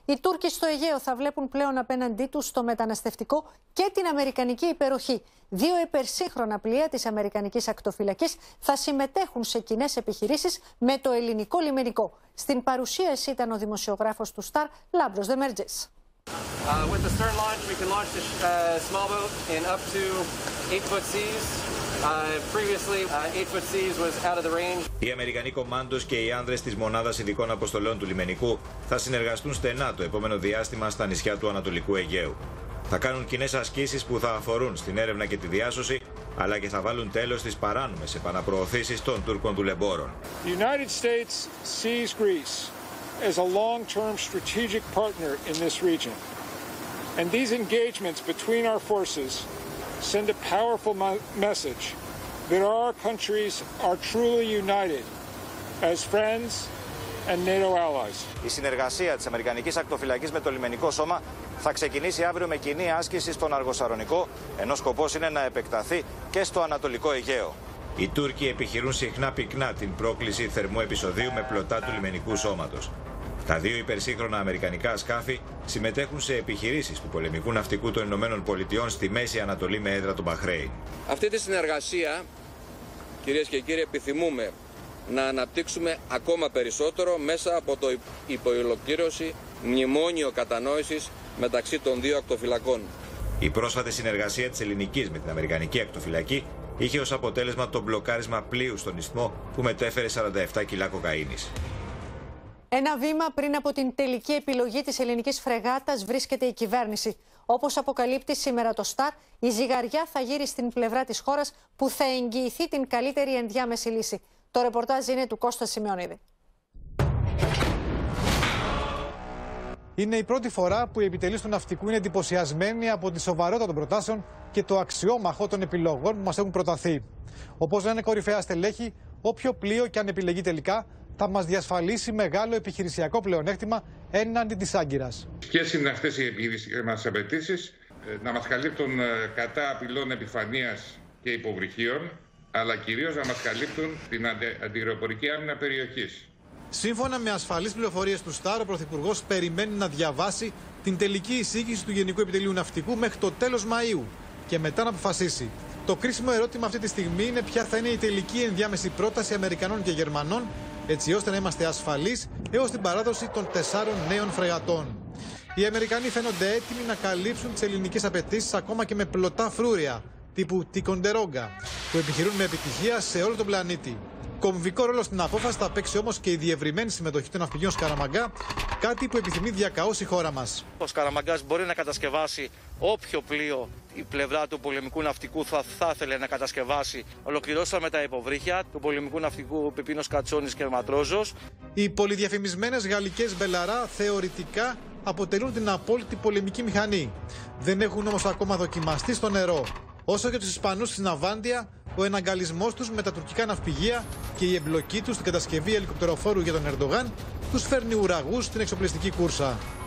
Οι Τούρκοι στο Αιγαίο θα βλέπουν πλέον απέναντί τους το μεταναστευτικό και την αμερικανική υπεροχή. 2 υπερσύγχρονα πλοία της αμερικανικής ακτοφυλακής θα συμμετέχουν σε κοινές επιχειρήσεις με το ελληνικό λιμενικό. Στην παρουσίαση ήταν ο δημοσιογράφος του Star, Λάμπρος Δεμέρτζης. With the stern launch, we can launch the small boat in up to 8-foot seas. Previously, 8-foot seas was out of the range. Οι Αμερικανοί κομμάντος και οι άνδρες της Μονάδας Ειδικών Αποστολών του Λιμενικού θα συνεργαστούν στενά το επόμενο διάστημα στα νησιά του Ανατολικού Αιγαίου. Θα κάνουν κοινές ασκήσεις που θα αφορούν στην έρευνα και τη διάσωση, αλλά και θα βάλουν τέλος στις παράνομες επαναπροωθήσεις των Τούρκων δουλεμπόρων. The United States sees Greece as a long-term strategic partner in this region. And these engagements between our forces send a powerful message that our countries are truly united as friends and NATO allies. Η συνεργασία της Αμερικανικής Ακτοφυλακής με το λιμενικό σώμα θα ξεκινήσει αύριο με κοινή άσκηση στον Αργοσαρονικό, ενώ σκοπός είναι να επεκταθεί και στο Ανατολικό Αιγαίο. Οι Τούρκοι επιχειρούν συχνά πυκνά την πρόκληση θερμού επεισοδίου με πλωτά του λιμενικού σώματος. Τα 2 υπερσύγχρονα αμερικανικά σκάφη συμμετέχουν σε επιχειρήσεις του πολεμικού ναυτικού των Ηνωμένων Πολιτειών στη Μέση Ανατολή με έδρα το Μπαχρέιν. Αυτή τη συνεργασία, κυρίες και κύριοι, επιθυμούμε να αναπτύξουμε ακόμα περισσότερο μέσα από το υποολοκλήρωση μνημόνιο κατανόησης μεταξύ των 2 ακτοφυλακών. Η πρόσφατη συνεργασία της ελληνικής με την Αμερικανική ακτοφυλακή είχε ως αποτέλεσμα το μπλοκάρισμα πλοίου στον Ισθμό που μετέφερε 47 κιλά κοκαίνης. Ένα βήμα πριν από την τελική επιλογή της ελληνικής φρεγάτας βρίσκεται η κυβέρνηση. Όπως αποκαλύπτει σήμερα το Star, η ζυγαριά θα γύρει στην πλευρά της χώρας που θα εγγυηθεί την καλύτερη ενδιάμεση λύση. Το ρεπορτάζ είναι του Κώστα Σημεωνίδη. Είναι η πρώτη φορά που οι επιτελείς του ναυτικού είναι εντυπωσιασμένοι από τη σοβαρότητα των προτάσεων και το αξιόμαχο των επιλογών που μας έχουν προταθεί. Όπως λένε κορυφαία στελέχη, όποιο πλοίο και αν επιλεγεί τελικά θα μας διασφαλίσει μεγάλο επιχειρησιακό πλεονέκτημα έναντι της Άγκυρας. Ποιες είναι αυτές οι μας απαιτήσεις? Να μας καλύπτουν κατά απειλών επιφανείας και υποβρυχίων, αλλά κυρίως να μας καλύπτουν την αντιεροπορική άμυνα περιοχής. Σύμφωνα με ασφαλείς πληροφορίες του Star, ο Πρωθυπουργός περιμένει να διαβάσει την τελική εισήγηση του Γενικού Επιτελείου Ναυτικού μέχρι το τέλος Μαΐου και μετά να αποφασίσει. Το κρίσιμο ερώτημα αυτή τη στιγμή είναι ποια θα είναι η τελική ενδιάμεση πρόταση Αμερικανών και Γερμανών, έτσι ώστε να είμαστε ασφαλείς έως την παράδοση των 4 νέων φρεγατών. Οι Αμερικανοί φαίνονται έτοιμοι να καλύψουν τις ελληνικές απαιτήσεις ακόμα και με πλωτά φρούρια τύπου Τικοντερόγκα, που επιχειρούν με επιτυχία σε όλο τον πλανήτη. Κομβικό ρόλο στην απόφαση θα παίξει όμως και η διευρυμένη συμμετοχή των ναυπηγείων Σκαραμαγκά, κάτι που επιθυμεί διακαώς η χώρα μας. Ο Σκαραμαγκάς μπορεί να κατασκευάσει όποιο πλοίο η πλευρά του πολεμικού ναυτικού θα ήθελε να κατασκευάσει. Ολοκληρώσαμε τα υποβρύχια του πολεμικού ναυτικού Πεπίνος Κατσόνης και Ματρόζος. Οι πολυδιαφημισμένες γαλλικές Μπελαρά θεωρητικά αποτελούν την απόλυτη πολεμική μηχανή. Δεν έχουν όμως ακόμα δοκιμαστεί στο νερό. Όσο για τους Ισπανούς στην Ναβάντια, ο εναγκαλισμός τους με τα τουρκικά ναυπηγεία και η εμπλοκή τους στην κατασκευή ελικοπτεροφόρου για τον Ερντογάν τους φέρνει ουραγούς στην εξοπλιστική κούρσα.